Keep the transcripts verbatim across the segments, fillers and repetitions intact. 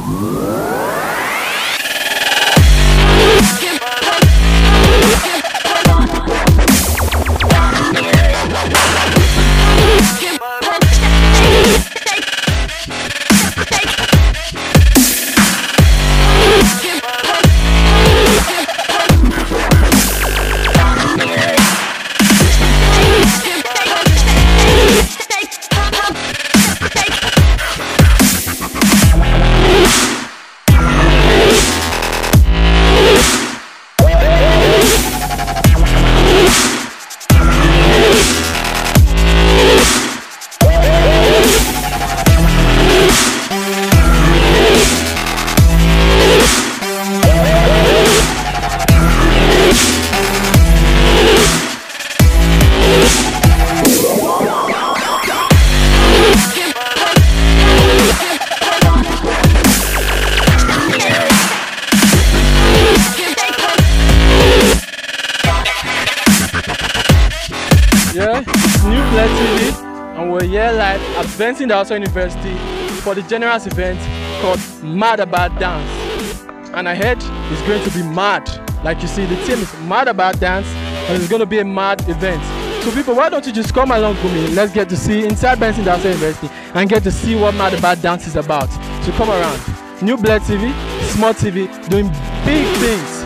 Yeah, it's New Blood T V, and we're here live at Benson Dawson University for the generous event called Mad About Dance. And I heard it's going to be mad. Like you see, the team is mad about dance, and it's going to be a mad event. So people, why don't you just come along with me? Let's get to see inside Benson Dawson University and get to see what Mad About Dance is about. So come around. New Blood T V, Smart T V, doing big things.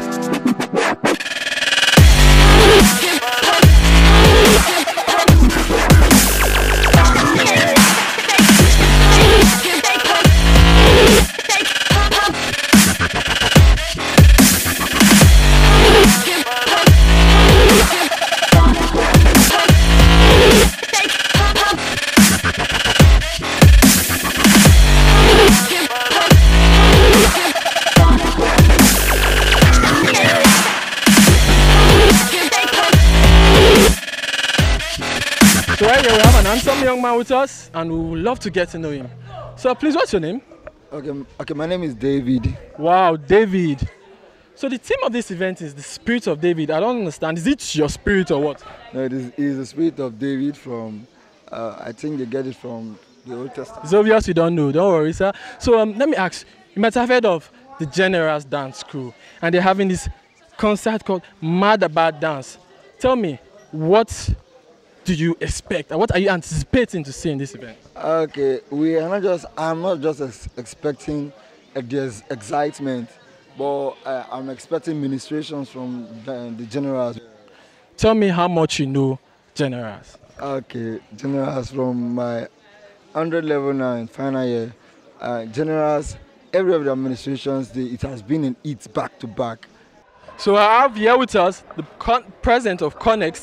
So right here we have an handsome young man with us, and we would love to get to know him. So please, what's your name? Okay, okay, my name is David. Wow, David. So the theme of this event is the spirit of David. I don't understand. Is it your spirit or what? No, it is, it is the spirit of David from, uh, I think they get it from the Old Testament. It's obvious you don't know. Don't worry, sir. So um, let me ask, you might have heard of the Generals Dance Crew, and they're having this concert called Mad About Dance. Tell me, what do you expect? What are you anticipating to see in this event? Okay, we are not just, I'm not just ex expecting uh, there's excitement, but uh, I'm expecting ministrations from the, the generals. Tell me how much you know generals. Okay, generals from my one hundred level now in final year. Uh, generals, every of the administrations, they, it has been in it back to back. So I have here with us the president of Connex,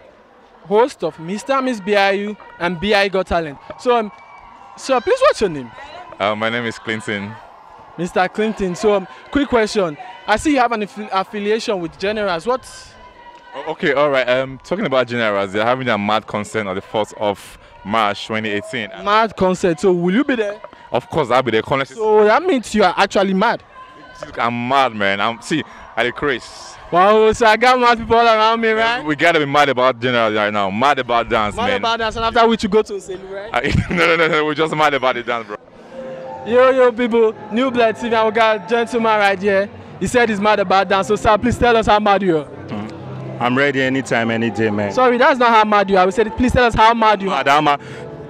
host of Mister and Miss B I U and B I Got Talent. So, um, sir, please, what's your name? Uh, my name is Clinton. Mister Clinton. So, um, quick question. I see you have an aff affiliation with Generals. What? Okay, all right. Um, talking about Generals, they're having a mad concert on the fourth of March twenty eighteen. Mad concert. So, will you be there? Of course, I'll be there. Connex. So that means you are actually mad. I'm mad, man. I'm see, I the craze. Wow, so I got mad people all around me, right? We gotta be mad about Generals right now. Mad about dance, mad man. Mad about dance, and after which you go to Selu, right? I, no, no, no, no. We're just mad about the dance, bro. Yo, yo, people. New Blood T V, and we got a gentleman right here. He said he's mad about dance. So, sir, please tell us how mad you are. Mm. I'm ready anytime, any day, man. Sorry, that's not how mad you are. We said, please tell us how mad you are. Mad, mad.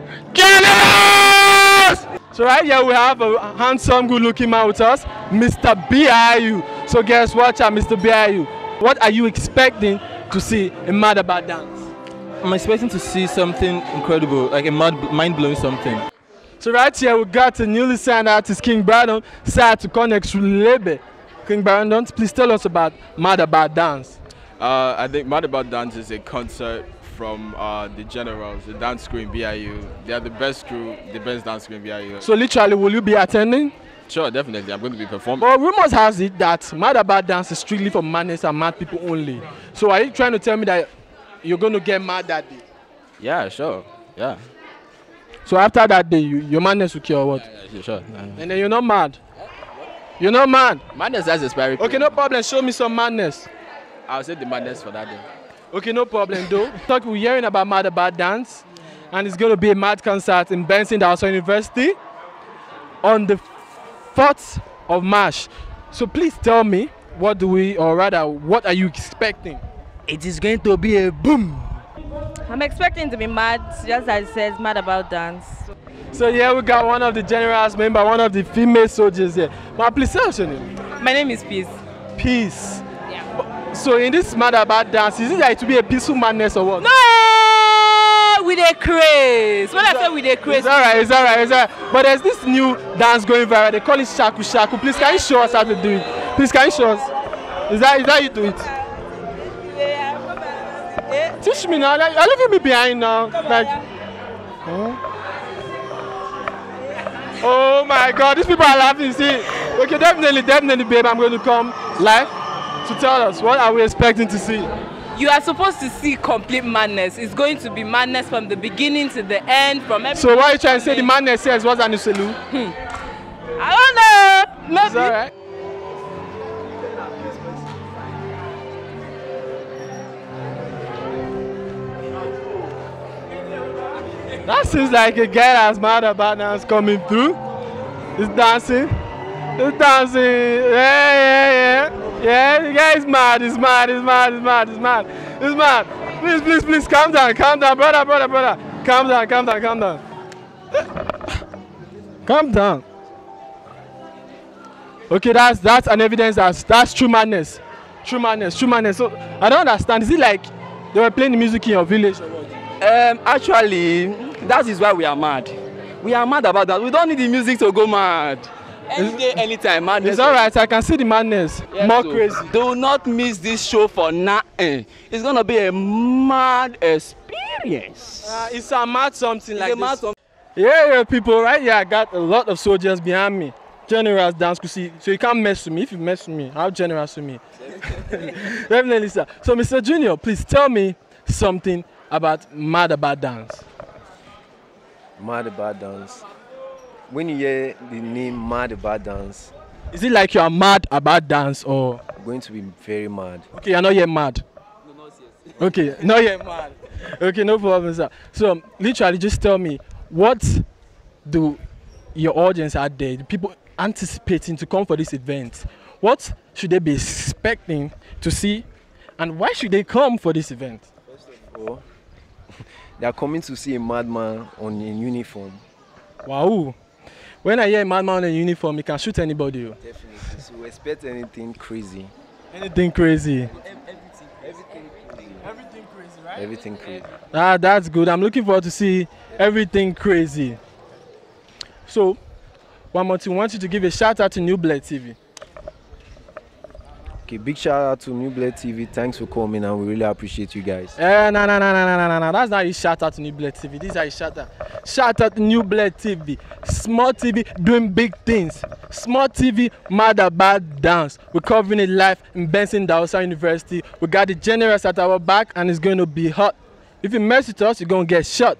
Generals! So right here we have a handsome, good-looking man with us, Mister B I U. So guess what, Mister B I U? What are you expecting to see in Mad About Dance? I'm expecting to see something incredible, like a mad, mind-blowing something. So right here we got a newly signed artist, King Brandon, signed to Connex Lebe. King Brandon, please tell us about Mad About Dance. Uh, I think Mad About Dance is a concert from uh, the Generals, the dance crew in B I U. They are the best crew, the best dance crew in B I U. So literally, will you be attending? Sure, definitely. I'm going to be performing. But rumors has it that Mad About Dance is strictly for madness and mad people only. So are you trying to tell me that you're going to get mad that day? Yeah, sure. Yeah. So after that day, you, your madness will cure what? Yeah, yeah, sure. Yeah. And then you're not mad? You're not mad? Madness has expired. Okay, no problem. Show me some madness. I'll say the madness for that day. Okay, no problem though. Talk, we're hearing about Mad About Dance, and it's going to be a mad concert in Benson Dawson University on the fourth of March. So please tell me, what do we, or rather, what are you expecting? It is going to be a boom. I'm expecting to be mad, just as it says, mad about dance. So here we got one of the generals member, one of the female soldiers here. Ma, please tell us your name. My name is Peace. Peace. Yeah. So in this mad about dance, is it like to be a peaceful madness or what? No, with a craze. When I say with a craze, it's alright, it's alright, it's alright. But there's this new dance going viral. They call it shaku shaku. Please, can you show us how to do it? Please, can you show us? Is that is that you do it? yeah. Teach me now. Like, you're leaving me behind now. Like, huh? Oh my God, these people are laughing. See, okay, definitely, definitely, babe. I'm going to come live to tell us what are we expecting to see. You are supposed to see complete madness. It's going to be madness from the beginning to the end, from everything. So what are you trying to say? The madness says what's an uselu? Hmm. I don't know. Maybe. It's alright. That seems like a guy that's mad about dance coming through. He's dancing. He's dancing. Yeah, yeah, yeah. Yeah, the guy is mad. He's mad. He's mad. He's mad. He's mad. He's mad. Please, please, please, calm down. Calm down, brother, brother, brother. Calm down, calm down, calm down. Calm down. Okay, that's that's an evidence that's that's true madness. True madness, true madness. So I don't understand. Is it like they were playing the music in your village or what? Um, actually, that is why we are mad. We are mad about that. We don't need the music to go mad. Any day, anytime, madness. It's alright, I can see the madness. Yes, More so crazy. Do not miss this show for nothing. It's gonna be a mad experience. Uh, it's a mad something It's like a mad this. some- Yeah, yeah, people, right here, I got a lot of soldiers behind me. Generals dance, see, so you can't mess with me. If you mess with me, how generous with me? Definitely, sir. So, Mister Junior, please tell me something about mad about dance. Mad about dance. When you hear the name Mad about dance, Is it like you are mad about dance or? you're going to be very mad. Okay, you're not yet mad. No, not yet. Okay, not yet mad. Okay, no problem, sir. So, um, literally, just tell me, what do your audience out there, the people anticipating to come for this event, what should they be expecting to see, and why should they come for this event? First of all, they are coming to see a madman on a uniform. Wow. When I hear a madman in uniform, he can shoot anybody. Definitely. So expect anything crazy. Anything crazy. Everything, everything crazy. Everything crazy, right? Everything crazy. Ah, that's good. I'm looking forward to see everything crazy. So, one more thing, I want you to give a shout out to New Blood T V. Okay, big shout out to New Blood T V. Thanks for coming, and we really appreciate you guys. Eh, no, no, no, no, no, no, no. That's not you shout out to New Blood T V. This is how you shout out. Shout out to New Blood T V. Small T V doing big things. Small T V, mad about dance. We're covering it live in Benson Dawson University. We got the generals at our back, and it's going to be hot. If you mess with us, you're going to get shot.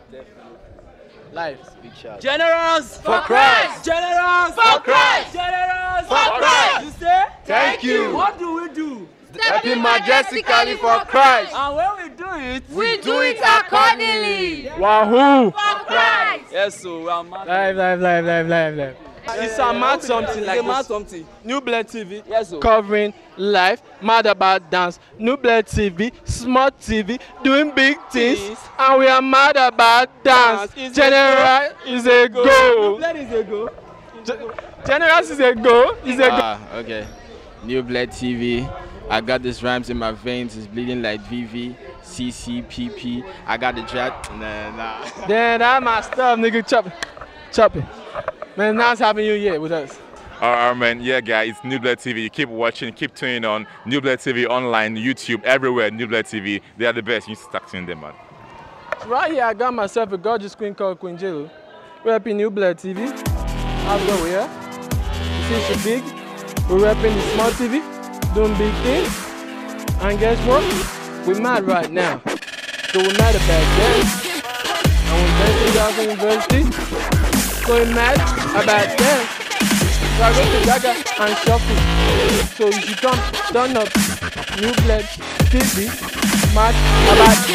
Live. Big shout. Generals For Christ! Generals For Christ! Generals For Christ! You say? Thank you. What do we do? Stepping majestically for Christ. And when we do it, We do it accordingly. Wahoo! For Christ! yes, so we are mad. Live, live, live, live, live, live. It's a mad something It's like a mad this. something. New Blood T V Yes, sir. covering live, mad about dance. New Blood T V, smart T V, doing big things, Things. and we are mad about dance. Dance is a General is a go. That is a go. General is a go. Is a go. Ah, okay. New Blood T V. I got these rhymes in my veins. It's bleeding like V V, C C, P P. I got the jet. Nah, nah. Then that my stuff, nigga. Chop it, chop it. Man, nice having you here with us. All right, man. Yeah, guys, it's New Blood T V. You keep watching, keep tuning on. New Blood T V online, YouTube, everywhere. New Blood T V. They are the best. You need to start tuning them, man. Right here, I got myself a gorgeous queen called Queen Jill. We're repping New Blood T V. How's it going here? You see, she's big. We're repping the small T V, doing big things. And guess what? We're mad right now. So we're mad about that. And we're Benson University. So we're mad about that. So I go to Gaga and shuffle. So you should come turn up New Blood T V. Mad about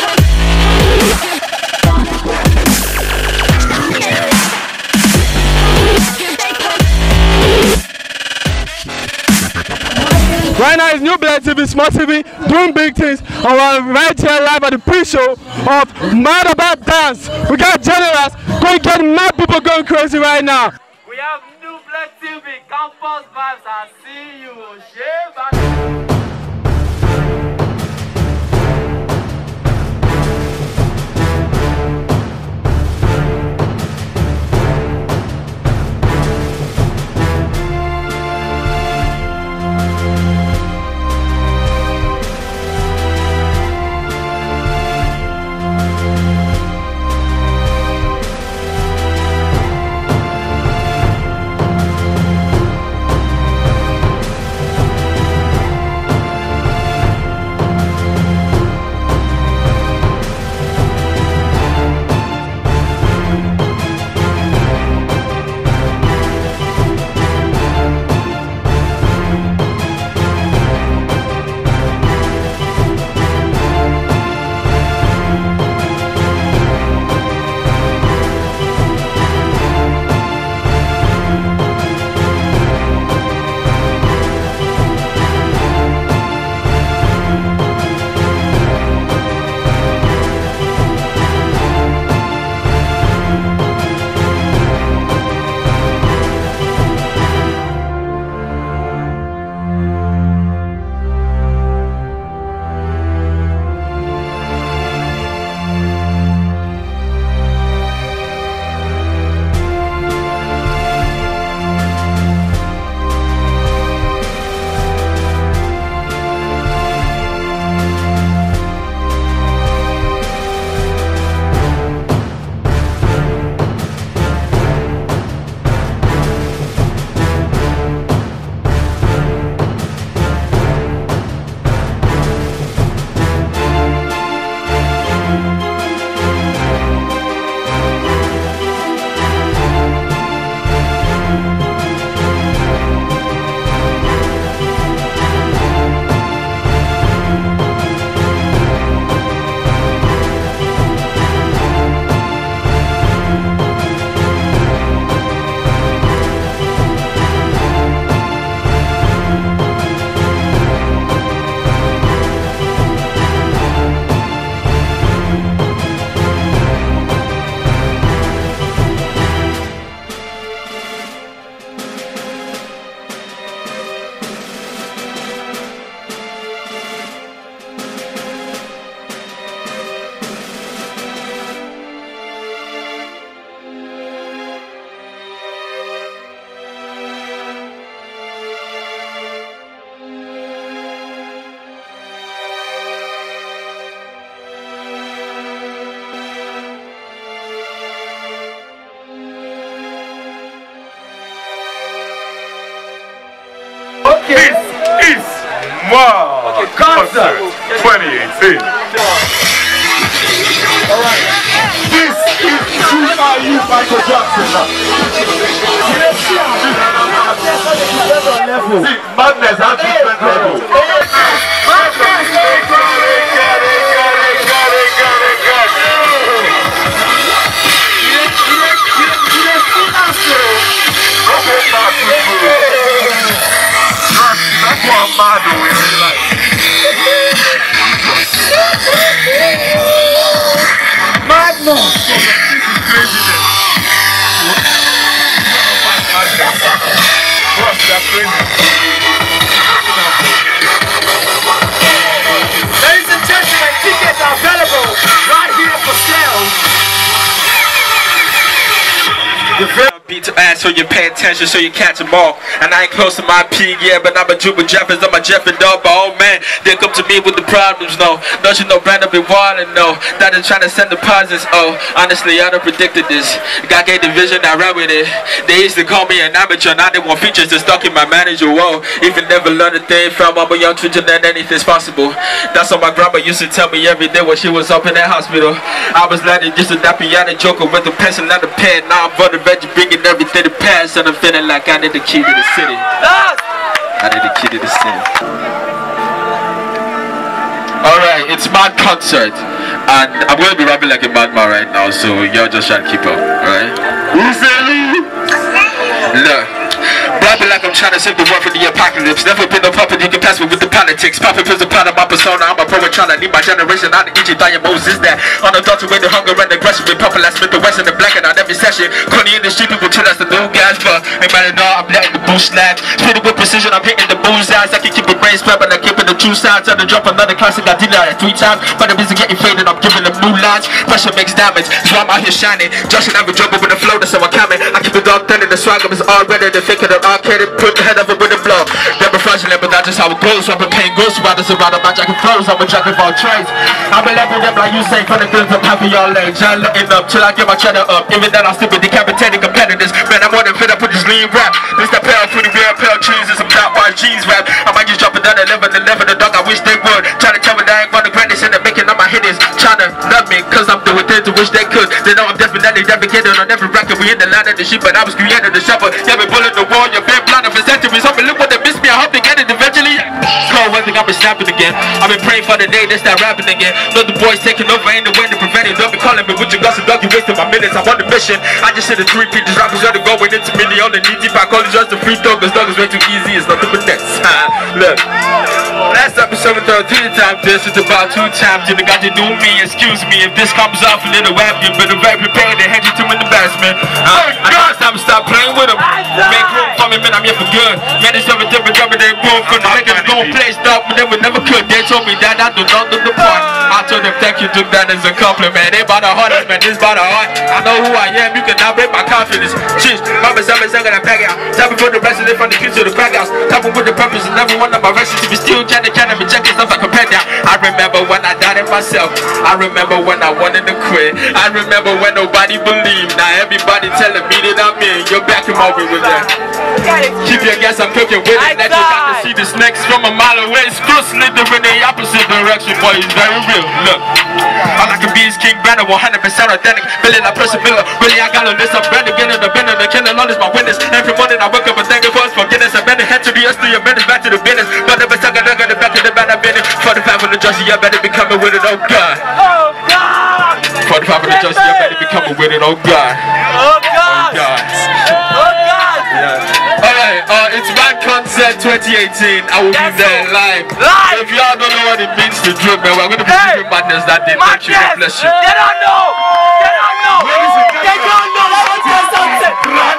down. Right now it's New Blood T V, Smart T V, doing big things. And we're right here live at the pre-show of Mad About Dance. We got Generals going to get mad people going crazy right now. We have New Blood T V, Campus Vibes, I see you. Yeah, This is Wow okay, Concert twenty eighteen. Alright. This is Super You Michael Jackson. See, madness has different levels. Madness! That's what I'm mad with. Like. Madness! This is craziness. What? That's crazy. Ladies and gentlemen, tickets are available right here for sale. Beat to ass so you pay attention so you catch them all. And I ain't close to my peak, yeah, but I'm a Juba Jeffers, I'm a Jeffrey dog, but oh man, they come to me with the problems, no. Don't you know Brandon be wildin', no. That is trying to send deposits, oh. Honestly, I done predicted this. God gave the vision, I ran with it. They used to call me an amateur, now they want features that's stuck in my manager, whoa. If you never learn a thing from I'm a young children, then anything's possible. That's what my grandma used to tell me every day when she was up in that hospital. I was letting just a Dapiana joker with a pencil and a pen. Now I'm running veggie, bringing everything to pass, and I'm feeling like I need the key to the city. I need the key to the city. Alright, it's Mad Concert, and I'm going to be rapping like a madman right now, so y'all just try to keep up, alright? Look. Rapping like I'm trying to save the world from the apocalypse. Never been a puppet, you can pass me with the politics. Popping pills a part of my persona. I'm a poet trying to lead my generation out of Egypt. I am Moses that unadulterated hunger and aggression. With purple, I spit the west and the black and on every session. Corny in the street, people tell us the new guys, but ain't matter all. I'm letting the boost snap. Spitting with precision, I'm hitting the bullseyes. I can keep a brain spread, but I'm keeping the true sides. Trying to drop another classic, I did that three times. But the busy getting faded, I'm giving them new lines. Pressure makes damage, so I'm out here shining. Joshing every dribble with the flow, that's how I'm coming. I keep the dog thunder, the swagger is all ready. The fake of the arcade, put the head of it with a blow. Never fraudulent, but that's just how it goes. So I've been paying ghost riders around my jacket flows. I'm a jack of all trades. I've been letting them like you say, for the things I'm having y'all legs. I'm letting up till I get my cheddar up. Even then I'll still be decapitating competitors. Man, I'm more than fit up with this lean rap. This the pair of pretty real pale trees and some black white jeans rap. I might just drop it down and live and live in the dog. I wish they would. Trying to tell me that I ain't gonna greatness and they're making all my hitters. Trying to love me, cause I'm doing things to wish they could. They know I'm definitely dedicated on every record. We in the line of the sheep, but I was created the shepherd. Yeah, been bullet the wall, you've been blind for centuries. Hope look what they miss me, I hope they get it eventually. Cold weather, I've been snapping again. I've been praying for the day they start rapping again. Know the boys taking over, ain't the way to prevent it. Don't be calling me with your gossip, dog, you wasting my minutes. I'm on the mission. I just hit a three feet, these rappers are going into me. The only knee deep, I call it just a free throw, cause dog is way too easy, it's nothing but nets. Look, last episode we thought three times, this is about two times. You got to do me, excuse me, if this comes off a little rap, you better very prepared to hand you to an embarrassment. Uh, I know it's time to stop playing with them. Make room for me, man, I'm here for good. Man, it's every different job, they move from the niggas gon' play stop, but they would never could. They told me that I do not do the part. I told them thank you, took that as a compliment. They bought a heart, man, this bought a heart. I know who I am, you cannot break my confidence. Cheers, mama, seven second, I pack out. Tapping for the resident from the kids to the crack house. Tapping with the purpose and every one of my recipes. We still trying to kind of reject stuff like a pet down. I remember when I doubted myself. I remember when I wanted to quit. I remember when nobody believed. Now everybody telling me that I'm in. You're back in over with that. Keep your gas, I'm cooking with it. That you got to see the snakes from a mile away. Screw slither in the opposite direction, boy, it's very real. Look, all I can be is King Banner, one hundred percent authentic. Billy like Perseverance. Really, I got on this. I'm ready to get in the bender. The killing all is my witness. Every morning I wake up and thank you for forgiveness. I've been head to the S to your business, back to the business. But never stuck I got the back of the bad I've been in. forty-five for the Josie, you better be coming with it, oh God. Oh God! forty-five for the Josie, you better be coming with it, oh God. Oh God! Oh God! Oh God! Yeah. Alright, uh, it's Mad Concert twenty eighteen. I will be there live. Live! If y'all don't know what it means to drip, man, we're gonna be Hey! doing madness that day. Thank you, God bless you. They don't know! They don't know! They don't know! Let me tell you something!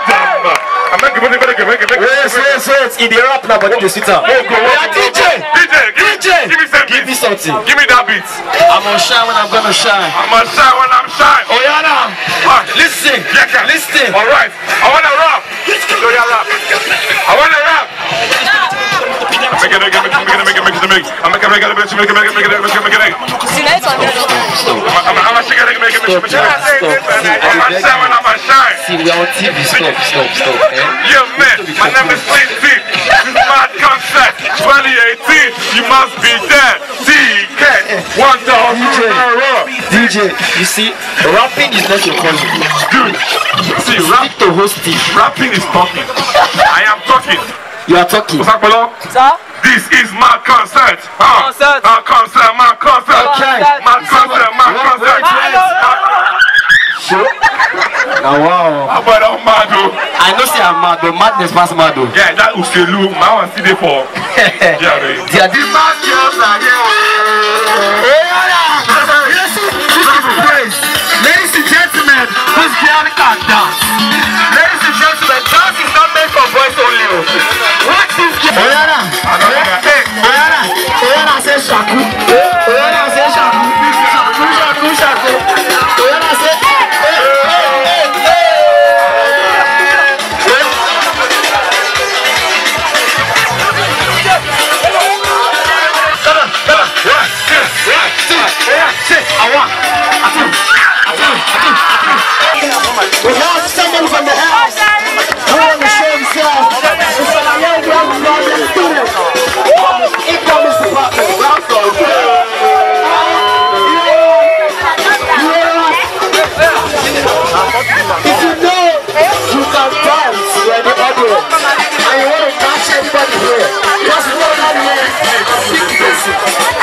I'm making money, make it, make it, make it. Wait, wait, wait. In the rap now, but you sit down. Oh, go, Yeah, D J! D J, give me, D J! give me some Give me beats. something. Give me that beat. I'm gonna shine when I'm gonna shine. I'm gonna shine when I'm shine. Oh, yeah, now. Ah, Listen. yeah, can. Listen. All right, I wanna rap. So yeah, rap. I wanna rap. Make it, make it, make it, make it, make it, make it, make it. I'm making, make it, make it, make it, make it, make it, make it, make it. I'm I'm actually gonna make it, make it, make it. I'm gonna shine when I'm gonna shine. See, we are on T V. Stop, stop, stop. Eh? Yeah, man, my name is Slim T. This is Mad Concert twenty eighteen. You must be there. D K, one dog, D J, you see, rapping is not your cousin. Dude, see, rap to host it. rapping is talking. I am talking. You are talking. Sir? This is my concert. Uh, Concert. Uh, concert, my concert. Okay. My concert, my concert. Now, wow. How about I'm mad, though? I know say I'm mad, but madness pass mad though. Yeah, that Uselu, my one see there for. Yeah, right. They are these mad girls are Ladies and gentlemen, who's girl can dance? Ladies and gentlemen, dance is not meant for boys only. What is girl? Oyana, Oyana, Oyana say shaku. Oyana say shaku. Shaku, shaku, shaku. Oyana say. We have someone from the house who want to show himself. It's from a young young young student from the e-commerce department. Welcome. If you know you can dance when the audience and you want to catch everybody here, just know that here is big basic.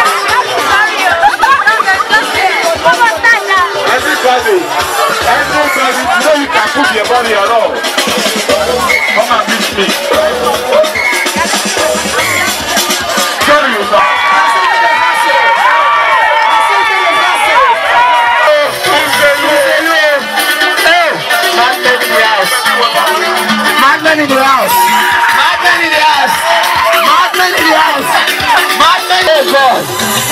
Everybody, everybody, you know you can put your money on all. Come and reach me. house. Madmen in the house. Madmen in the house. Madmen in the house.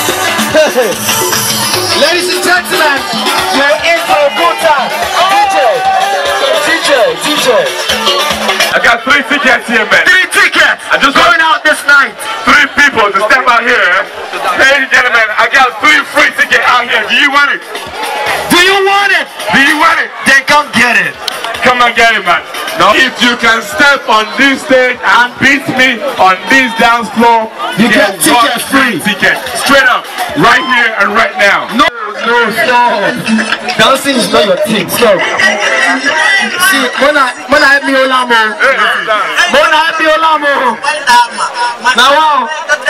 Ladies and gentlemen, you're in for a good time. D J, D J, D J. I got three tickets here, man. Three tickets. I just going out this night. Three people to step out here. Ladies and gentlemen, I got three free tickets out here. Do you want it? Do you want it? Do you want it? Then come get it. Come and get it, man. No. If you can step on this stage and beat me on this dance floor, you get ticket free. Ticket straight up, right here and right now. No, no, stop. Dancing is not your thing. Stop. See, Mona, Mona, help me, Olamo. Mona, help me, Olamo. Now, wow.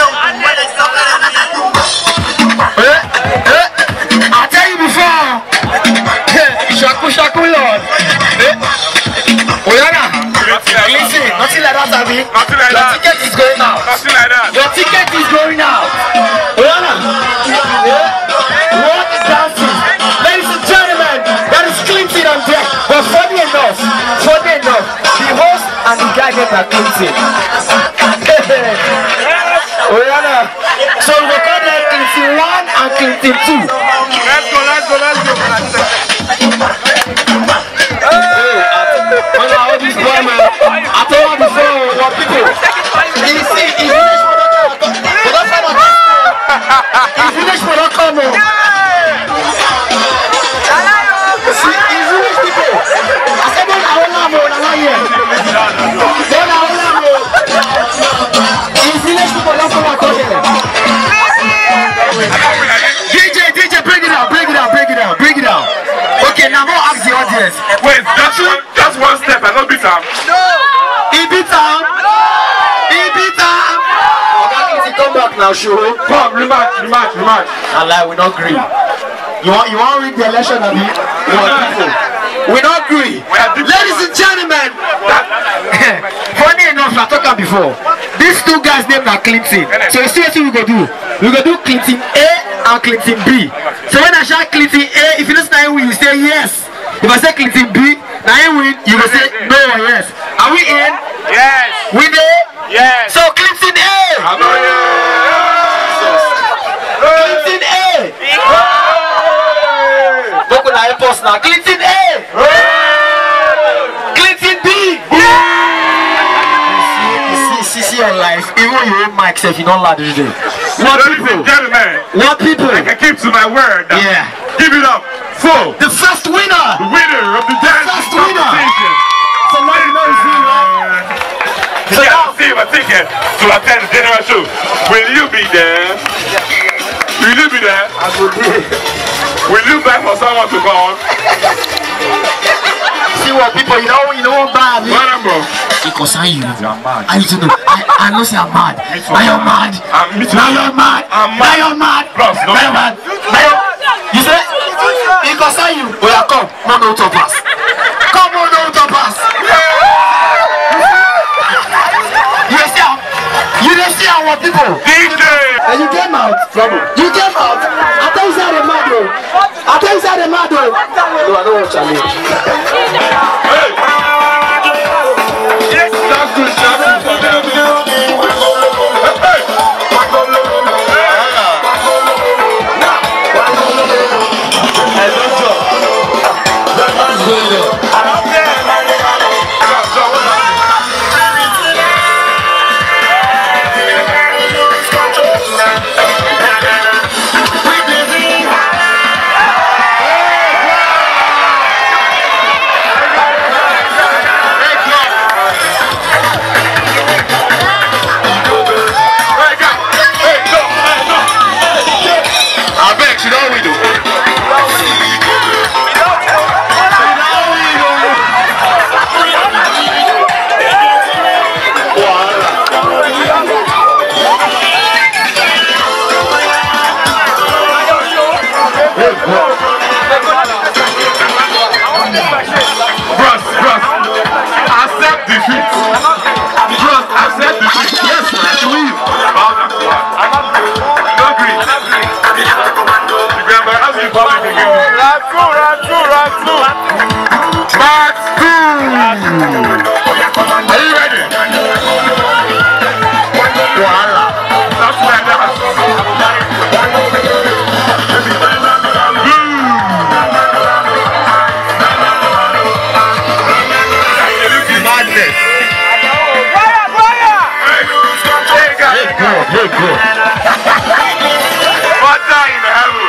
Eh, eh. I tell you before. Shaku, shaku, Lord. Oyana, listen, nothing like that, Abi. Nothing like Your that. ticket is going out. Nothing like that. Your ticket is going out. Oyana, yeah. What dancing? Ladies and gentlemen, that is Clinton on deck. But funny enough, funny enough, the host and the guy get that Clinton. Oyana, so we call that Clinton one and Clinton two. Let's go, let's go, let's go. When I hold this boy, man, I told her before what people. He see, he finished for the come. He finished for the come. See, he finished people. I said, don't I hold on, I'm not here. Don't I hold on. He finished people, that's what I told him. D J, D J, bring it out, bring it out, bring it out, bring it out. Okay, now go ask the audience. Wait, that's one, that's one step. I don't beat him. No. He beat him. He beat him. Okay, come back now, show. Come, rematch, rematch, rematch. I lie, we not agree. You want, you want to read the election of the people? We not agree. Ladies and gentlemen, funny enough, I talked about before. These two guys named are Clinton. So you see what we go do? We go do Clinton A and Clinton B. So when I shout Clinton A, if you listen to him, you say yes. If I say Clinton B, now you win, you will say no or yes. Are we in? Yes. We there? Yes. So Clinton A. Clinton A. Don't go help us now. Clinton A. Clinton B. See, see, see your life. Even your own mic, if you don't like this day. What people? Gentlemen, what people? I can keep to my word. Yeah. Give it up for the first winner. The winner of the dance first winner. competition. So now you know it's real, right? So now receive a ticket to attend the general show. Will you be there? Will you be there? I will be. Will you beg for someone to come? See what people, you know, you know what bad. What number? It concern you. You're mad. I used to know. I, I know say I'm mad. Now you're mad. I'm me too. Now you're mad. I'm mad. Now you're mad. Bros, no. Now you're mad. Now you're You say? It concern you. Oh yeah, come. No, no, top pass. Come on, no, top pass. You see how? You don't see how what people? D J. And you came out. You came out. I tell you say the mad though. I tell you say the mad though. No, I don't want challenge. Hey. Yes, that's good. That's good. Hey. I don't drop. That man's going there. I'm there. go. Father in heaven.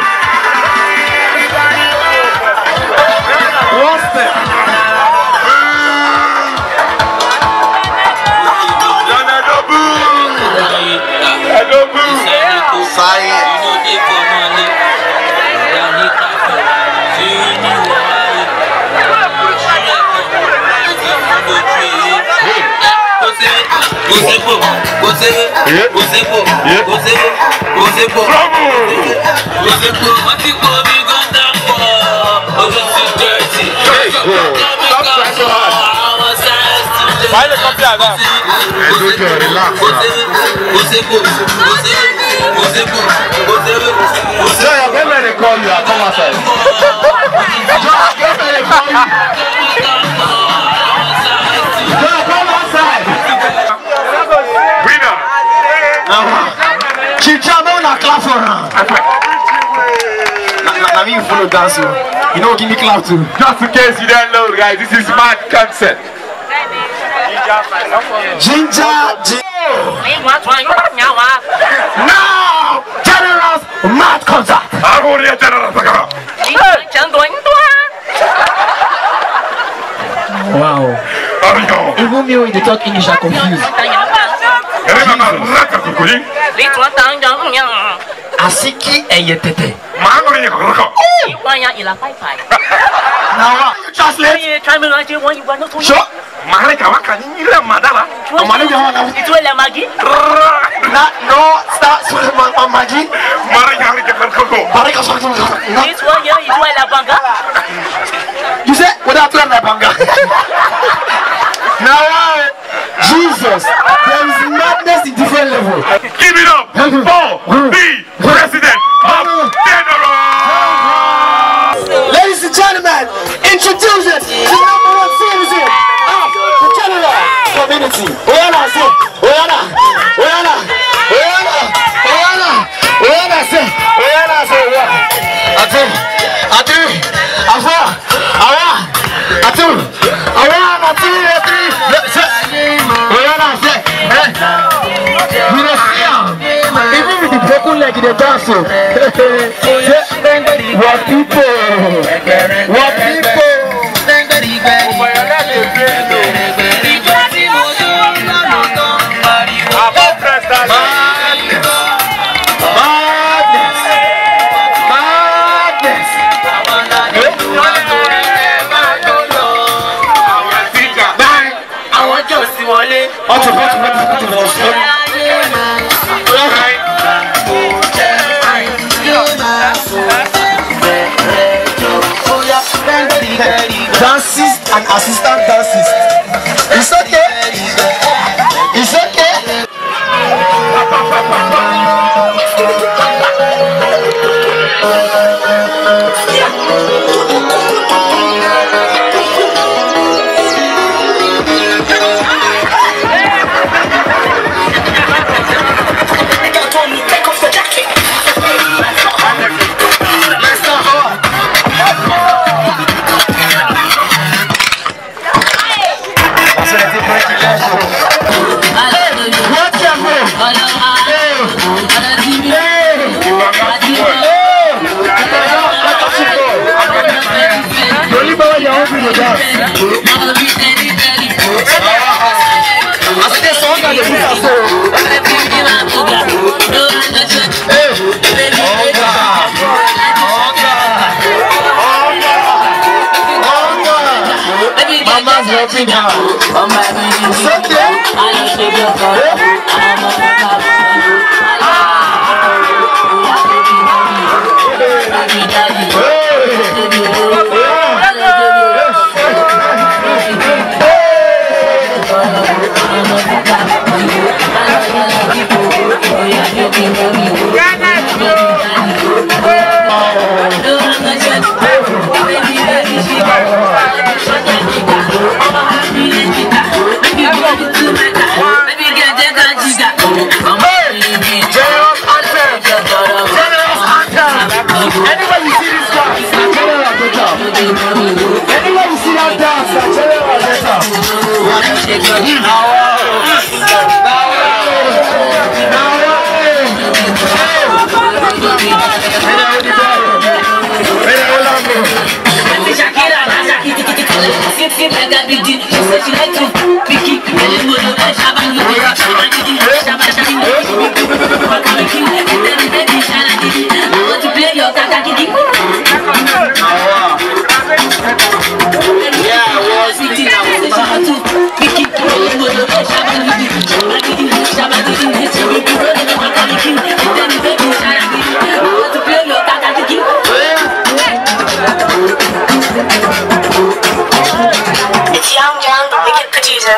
One step. Why the copy like that? Relax. So you're going to call you, I'll come outside. Come outside. Winner. Chichamo na clap for her. Now you follow dance, you know, give me clap too. Just in case you don't know, guys, this is mad concert. Ginger, ginger. Now, General's mad concert. I'm going to General. Wow. Even me when they talk English, I'm confused. Asiki eyetete. Now, you translate? Sure. Mareka waka ni ile madala. Mareka waka. Itu ele magi. Na no start with magi. Mareka ni kekoko. Mareka sorry. Itu ya itu ele banga. You say without the banga. Now, Jesus, there is madness in different levels. Give it up for the President of General. Ladies and gentlemen, introducing the number one citizen of the General community. Oyana say, Oyana, Oyana, Oyana, Oyana, Oyana say, Oyana say, Atu, Atu, Afa, Awa, Atu, Awa, Atu, Atu, Oyana say, you know, even with the broken leg in the dance, what people, what people. Dances and assistant dances. It's okay. It's okay. Mama's helping her. It's okay. Baby, get that, I got big D. She said she like to Vicky. Really good, you got Shabba. You got Shabba. Shabba, Shabba. I want to play your Tata Kiki. Yeah, I was sitting down with the Shabba too. Vicky. Really good, you got Shabba. Shabba, Shabba. Shabba, It's Young Young, the wicked producer.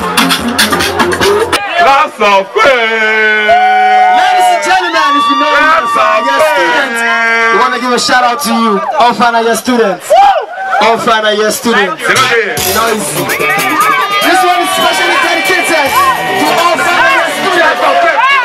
That's a fair. Ladies and gentlemen, if you know you're your students, we want to give a shout out to you, all final year students. All final year students. You know, this one is specially dedicated to all final year students.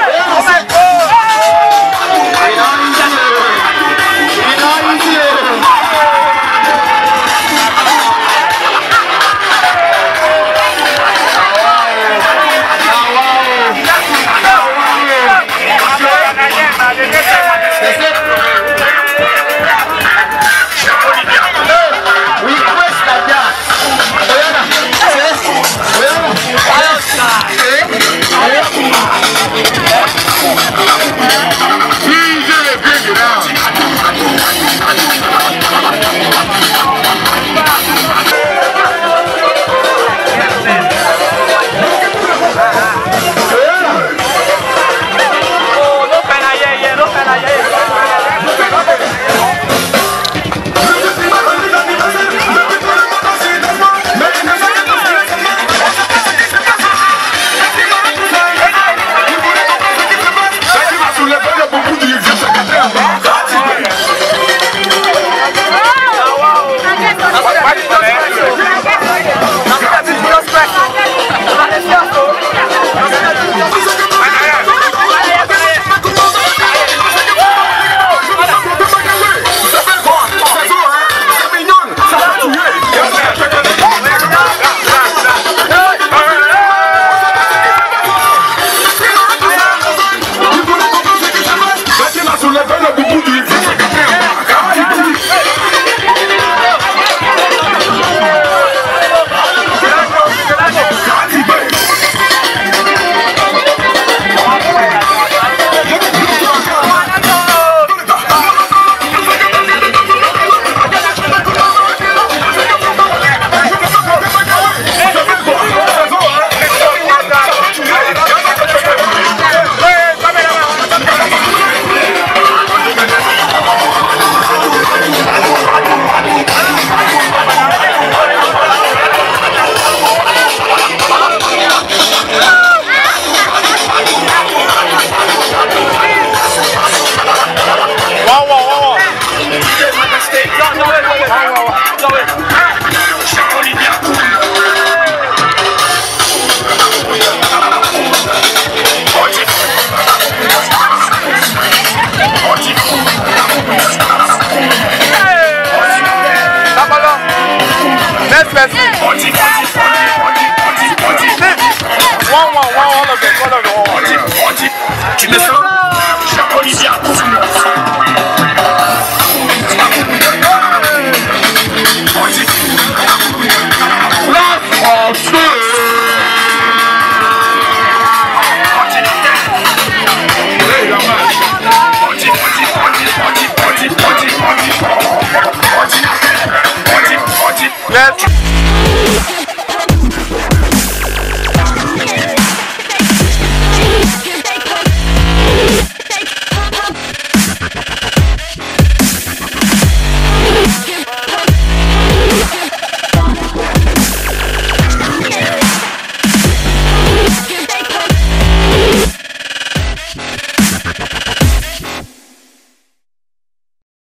Next person. One, one, one, all of them, all of them.